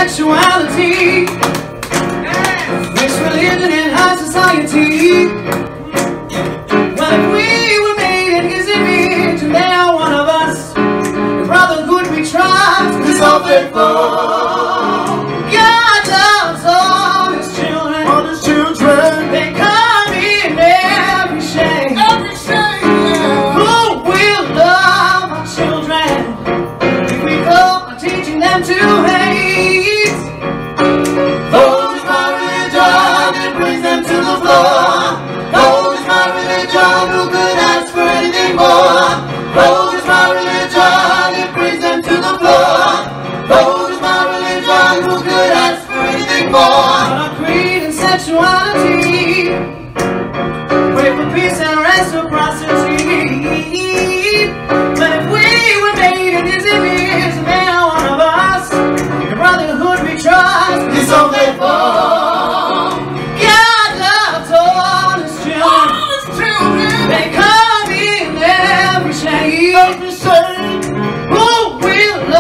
sexuality, mixed religion and high society. Well, if we were made in His image and they are one of us, the brotherhood we trust is so faithful. God loves all His children. All His children. They come in every shade. Every shade, yeah. Who will love our children if we go on teaching them to hate? Oh, is my religion, it brings them to the floor. Oh, is my religion, who could ask for anything more? Oh, is my religion, it brings them to the floor. Oh, is my religion, who could ask for anything more? Our creed and sexuality, pray for peace and reciprocity. But if we were made in His image and they are one of us, the brotherhood we trust is so faithful. God loves all His children. All His children. They come in every shade. Every shade. Who will